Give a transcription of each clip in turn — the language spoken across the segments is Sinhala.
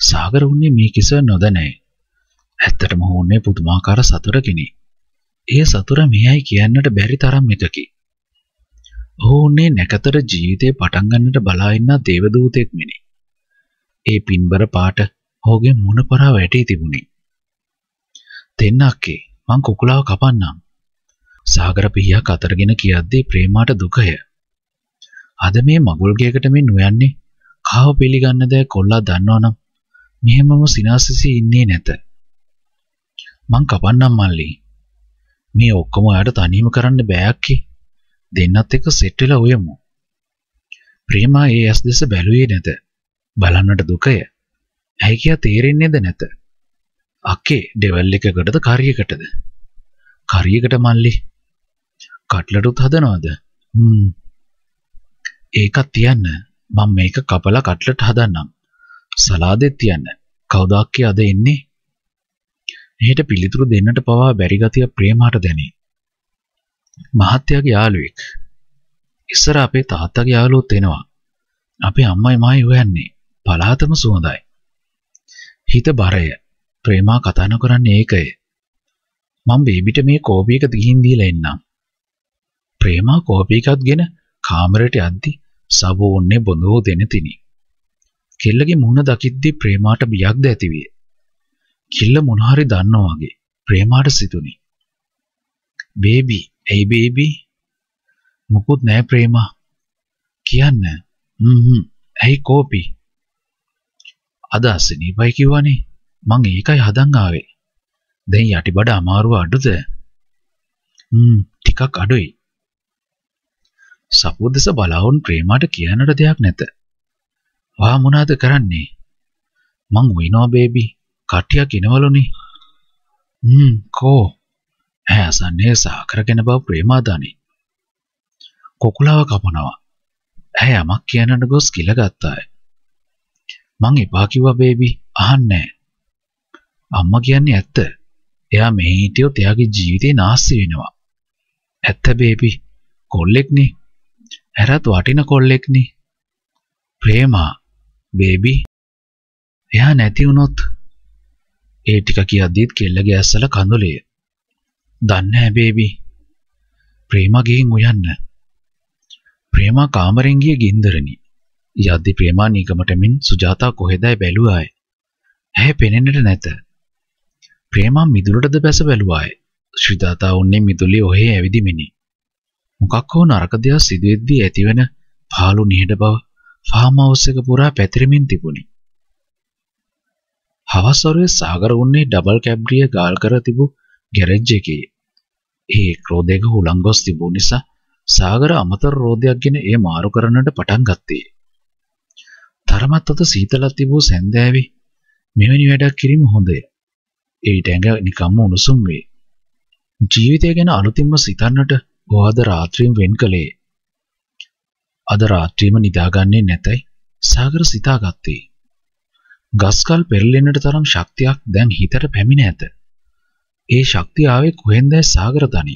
සාගර උන්නේ මේ කිසිව නොදැනයි. ඇත්තටම ඕන්නේ පුදුමාකාර සතුටකිනි. ඒ සතුට මෙයයි කියන්නට බැරි තරම් එකකි. ඕන්නේ නැකතර ජීවිතේ පටන් ගන්නට බලා ඉන්න දේවදූතෙක් මිනි. ඒ පින්බර පාට ඔහුගේ මුණ පරා වැටී තිබුණි. දෙන්නක්කේ මං කුකුලාව කපන්නම්. සාගර පිහියක් අතරගෙන කියද්දී ප්‍රේමාට දුකය. අද මේ මගුල් ගේකට මේ නොයන්නේ කාව පිළිගන්න දැ කොල්ලා දන්නවනම් මෙහෙමම සිනාසිසී ඉන්නේ නැත. මං කපන්නම් මල්ලි. මේ ඔක්කොම ඔයාට තනියම කරන්න බෑක්කි. දෙන්නත් එක්ක සෙට් වෙලා උයමු. ප්‍රේමා ඒ ඇස් දෙස බැලුවේ නැත. බලන්නට දුකය. ඇයි කියා තේරෙන්නේද නැත. අක්කේ ඩෙවල් එකකටද කාරියකටද? කාරියකට මල්ලි. කට්ලටුත් හදනවද? ඒකත් තියන්න. මම මේක කපලා කට්ලට් හදන්නම්. සලාදෙත් තියන්න. කවුද අක්කේ අද එන්නේ? එහෙට පිළිතුරු දෙන්නට පවා බැරි ගතිය ප්‍රේමාට දැනේ. මහත්තයාගේ යාළුවෙක්. ඉස්සර අපේ තාත්තගේ යාළුවොත් එනවා. අපේ අම්මයි මායි හොයන්නේ. පලාතම සුවඳයි. හිත බරය. ප්‍රේමා කතා නොකරන්නේ ඒකය. මම බේබිට මේ කෝපි එක ගිහින් දීලා එන්නම්. ප්‍රේමා කෝපි එකත් ගෙන කාමරයට යද්දි සබෝන්නේ බොඳෝ දෙන තිනි. කෙල්ලගේ මුහුණ දකිද්දි ප්‍රේමාට බියක්ද ඇතිවිය. කිල්ල මොනහරි දන්නවා වගේ ප්‍රේමාට සිතුනි. බේබි, ඇයි බේබි? මොකුත් නෑ ප්‍රේමා. කියන්න. ඇයි කෝපි? අද අසනීපයි කිව්වනේ. මං ඒකයි හදන් ආවේ. දැන් යටිබඩ අමාරුව අඩුද? ටිකක් අඩුයි. සපුදස බලාවුන් ප්‍රේමාට කියන්නට දෙයක් නැත. වා මොනවද කරන්නේ? මං උිනවා බේබි. කට්ටියක් එනවලුනේ. කෝ? ඇය අසන්නේ සාකරගෙන බව ප්‍රේමා දනි. කොකුලාව කපනවා. ඇය යමක් කියන්නට ගොස් කිල ගත්තාය. මං එපා කිව්වා බේබි. අහන්නේ නැහැ. අම්මා කියන්නේ ඇත්ත. එයා මෙහි හිටියොත් එයාගේ ජීවිතේ නාස්ති වෙනවා. ඇත්ත බේබි. කොල්ලෙක්නේ. හැරත් වටින කොල්ලෙක්නේ. ප්‍රේමා බේබි. එයා නැති වුණොත් ඒ ටික කියද්දීත් කෙල්ලගේ ඇස්සල කඳුලේ. දන්නේ නැහැ බේබි. ප්‍රේමා ගිහින් උයන්න. ප්‍රේමා කාමරෙන් ගිය ගින්දරනි. යද්දි ප්‍රේමා නිකමට මින් සුජාතා කොහෙදයි බැලුවාය. ඇහැ පෙනෙන්නට නැත. ප්‍රේමා මිදුලටද බැස බැලුවාය. සුජාතා උන්නේ මිදුලේ ඔහේ ඇවිදිමිනි. මොකක් හෝ නරක දෙයක් සිදුවෙද්දී ඇතිවෙන පාළු නිහඬ බව ෆාම් හවුස් එක පුරා පැතිරෙමින් තිබුණි. හවස් වරුවේ සාගර උන්නේ ඩබල් කැබ්රිය ගාල් කර තිබූ ගෑරේජ් එකේ. ඒ ක්‍රෝධයක හුලං ගොස් තිබූ නිසා සාගර අමතර රෝදයක් ගෙන එය මාරු කරන්නට පටන් ගත්තේ. තරමත් අත සීතලක් තිබූ සැන්දෑවේ මෙවැනි වැඩක් කිරීම හොඳය. ඒට ඇඟ නිකම්ම උණුසුම් වේ. ජීවිතය ගැන අලුතින්ම සිතන්නට ඔහු අද රාත්‍රියෙන් වෙන් කළේ. අද රාත්‍රියම නිදාගන්නේ නැතයි සාගර සිතාගත්තේ. ගස්කල් පෙරලෙන්නට තරම් ශක්තියක් දැන් හිතට පැමිණ ඇත. ඒ ශක්තිය ආවේ කොහෙන්දයි සාගර දනි.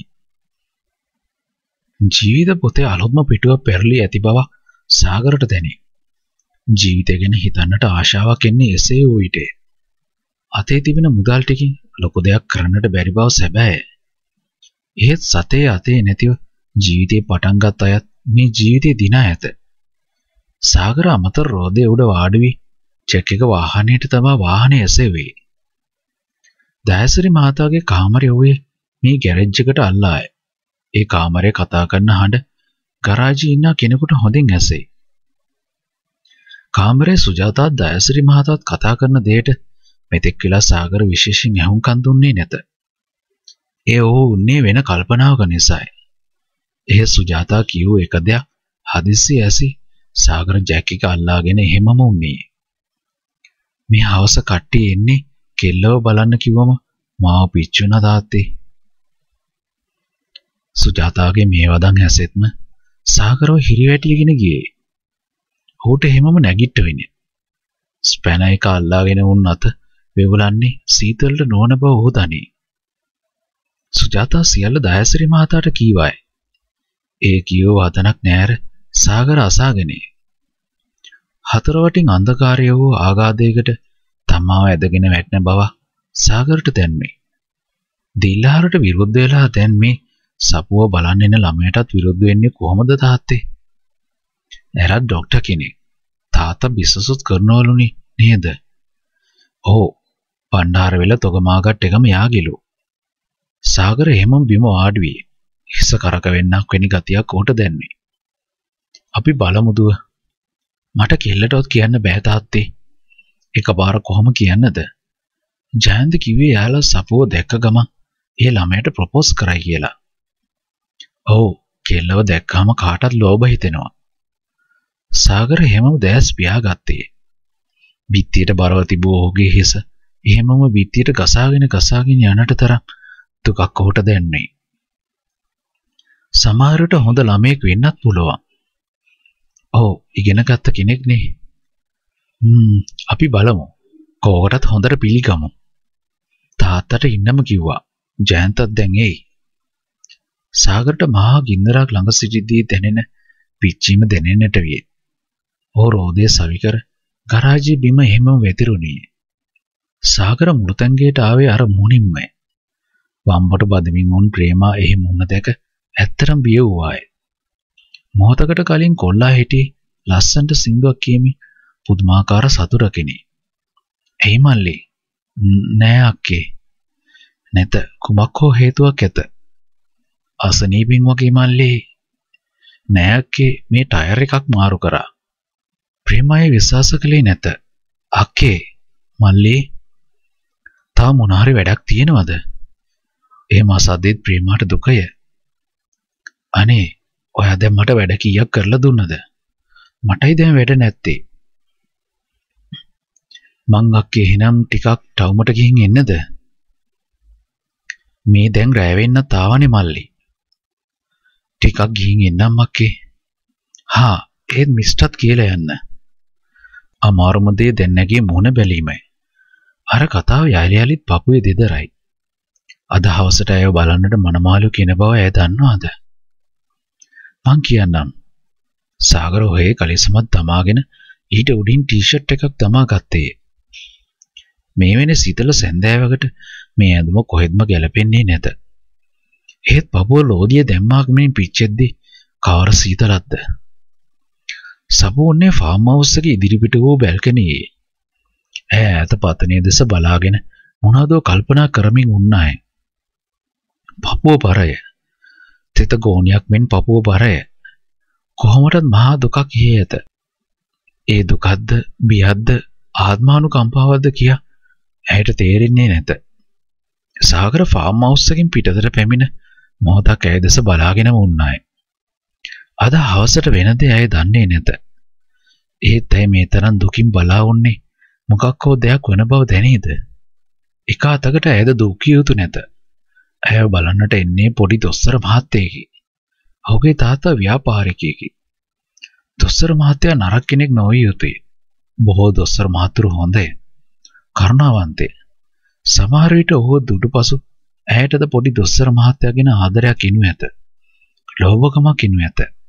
ජීවිත පොතේ අලුත්ම පිටුව පෙරලී ඇති බව සාගරට දැනේ. ජීවිතය ගැන හිතන්නට ආශාවක් එන්නේ එසේ වූ විටේ. අතේ තිබෙන මුදල් ටිකින් ලොකු දෙයක් කරන්නට බැරි බව සැබෑය. ඒත් සතේ අතේ නැතිව ජීවිතේ පටන් ගත් අයත් මේ ජීවිතේ දිනා ඇත. සාගර අමතර රෝදේ උඩ වාඩි වී චෙක් එක වාහනයට තබා වාහනේ ඇසෙවේ. දයසිරි මහතාගේ කාමරය වූයේ මේ ගෑරේජ් එකට අල්ලාය. ඒ කාමරේ කතා කරන හඬ ගරාජේ ඉන්න කෙනෙකුට හොඳින් ඇසේ. කාමරේ සුජාතාත් දයසිරි මහතාත් කතා කරන දෙයට මෙතෙක් වෙලා සාගර විශේෂයෙන් ඇහුම්කන් දුන්නේ නැත. ඒ ඔහු උන්නේ වෙන කල්පනාවක නිසායි. එහේ සුජාතා කියූ එක දෙයක් හදිස්සි ඇසි සාගර ජැක් එක අල්ලාගෙන එහෙමම උන්නේ. මේ හවස කට්ටිය එන්නේ කෙල්ලව බලන්න කිව්වම මාව පිච්චුණා තාත්තේ. සුජාතාගේ මේ වදන් ඇසෙත්ම සාගරව හිරිවැටියගෙන ගියේ. ඔහුට එහෙමම නැගිට වෙන්නේ. ස්පැනර් එක අල්ලාගෙන වුණ අත වෙවුලන්නේ සීතලට නොවන බව ඔහු දනී. සුජාතා සියල්ල දයසිරි මහතාට කීවායි. ඒ කියව වදනක් නෑර සාගර අසාගෙනේ. හතරවටින් අන්ධකාරය වූ ආගාධයකට තමාව ඇදගෙන වැටෙන බව සාගරට දැනුනේ. දීලාහාරට විරුද්ධ වෙලා දැන් මේ සපුව බලන්න එන ළමයටත් විරුද්ධ වෙන්නේ කොහොමද තාත්තේ? එරත් ડોක්ටර් කෙනෙක්. තාත්තා බිස්නසුත් කරනවලුනේ නේද? ඔව්. පණ්ඩාර වෙල තොගමාගට් එකම යාගිලු. සාගර එහෙමම බිම වාඩි වී හිස කරක වෙන්නක් වෙනි ගතියක් උට දැන්නේ. අපි බලමුදුව. මට කෙල්ලටවත් කියන්න බෑ තාත්තේ. එකපාර කොහොම කියන්නද? ජයන්ත කිව්වේ යාලා සපුව දැක්ක ගමන් ඒ ළමයට ප්‍රොපෝස් කරයි කියලා. ඔව්, කෙල්ලව දැක්කම කාටත් ලෝභ හිතෙනවා. සාගර හැමම දැස් පියාගත්තේ. බිත්තියට බරව තිබූ ඔහුගේ හිස එහෙමම බිත්තියට ගසාගෙන යන්නට තරම් දුකක් ඔහුට දැනුනේ. සමහරට හොඳ ළමයෙක් වෙන්නත් පුළුවන්. ඔව්, ඉගෙන ගත්ත කෙනෙක් නේ. අපි බලමු. කෝකටත් හොඳට පිළිගමු. තාත්තට ඉන්නම කිව්වා. ජයන්තත් දැන් එයි. සාගරට මහා ගින්දරක් ළඟ සිටිද්දී දැනෙන පිච්චීම දැනෙන්නට විය. ඔහු රෝදය සවිකර ගරාජයේ බිම එහෙම වැතිරුණේ. සාගර මුළුතැන්ගේට ආවේ අර මුණින්මයි. වම්බට බදමින් වුන් ප්‍රේමා එහි මුණ දැක ඇත්තටම බිය වූවාය. මොහොතකට කලින් කොල්ලා හිටියේ ලස්සන්ට සින්දුවක් කියමි පුදුමාකාර සතුටකිනි. එයි මල්ලි. නෑ අක්කේ. නැත, කුමක් හෝ හේතුවක් ඇත. අසනීපින් වගේ මල්ලි. නෑ අක්කේ, මේ ටයර් එකක් මාරු කරා. ප්‍රේමයි විශ්වාස කළේ නැත. අක්කේ, මල්ලි. තා මොනාරි වැඩක් තියෙනවද? එහෙම අසද්දෙත් ප්‍රේමාට දුකය. අනේ, ඔයා දැන් මට වැඩ කීයක් කරලා දුන්නද? මටයි දැන් වැඩ නැත්තේ. මං අක්කේ එහෙනම් ටිකක් ටවුමට ගිහින් එන්නද? මේ දැන් රැ වෙන්නත් ආවනේ මල්ලි. ටිකක් ගිහින් එන්නම් අක්කේ. හා, ඒත් මිස්ටර්ත් කියලා යන්න. අමාරුම දේ දැන් නැගී මුණ බැලීමයි. අර කතාව යාලියාලිත් පපුවේ දෙදරයි. අද හවසට ඇයව බලන්නට මනමාලු කියන බව ඇය දන්නවද? මං කියන්නම්. සාගර ඔහේ කලිසමත් දමාගෙන ඊට උඩින් ටී-ෂර්ට් එකක් දමා ගත්තේ. මේ වෙනේ සීතල සැන්දෑවකට මේ ඇඳුම කොහෙත්ම ගැලපෙන්නේ නැත. ඒත් පපුව ලෝදිය දැම්මාගමින් පිච්චෙද්දි කවර සීතලක්ද? සපුවන්නේ ෆාම් හවුස් එකේ ඉදිරිපිට වූ බැල්කනියේ. ඇය ඈත පතනේ දෙස බලාගෙන මොනවදෝ කල්පනා කරමින් උන්නාය. පපුව බරය. තෙත ගෝණියක් මෙන් පපුව බරය. කොහොමටත් මහා දුකක් හේ ඇත. ඒ දුකද්ද, බියද්ද, ආත්මානුකම්පාවක්ද කියා ඇයට තේරෙන්නේ නැත. සාගර ෆාම් හවුස් එකෙන් පිටතට පැමිණ මොහොතක් ඇය දෙස බලාගෙනම උන්නාය. අද හවසට වෙන දේ ඇය දන්නේ නැත. ඒත් ඇය මේ තරම් දුකින් බලා උන්නේ මොකක් හෝ දෙයක් වෙන බව දැනේද? එක අතකට ඇයද දුක් කිය යුතු නැත. ඇය බලන්නට එන්නේ පොඩි දොස්තර මහත්තයෙකි. ඔහුගේ තාත්තා ව්‍යාපාරිකයෙකි. දොස්තර මහත්තයා නරක කෙනෙක් නොවිය යුතුය. බොහෝ දොස්තර මහතුරු හොඳය. කරුණාවන්තය. සමහර විට ඔහු දුටුපසු ඇයටද පොඩි දොස්තර මහත්තයා ගැන ආදරයක් ඉනු ඇත. ලෝභකමක් ඉනු ඇත.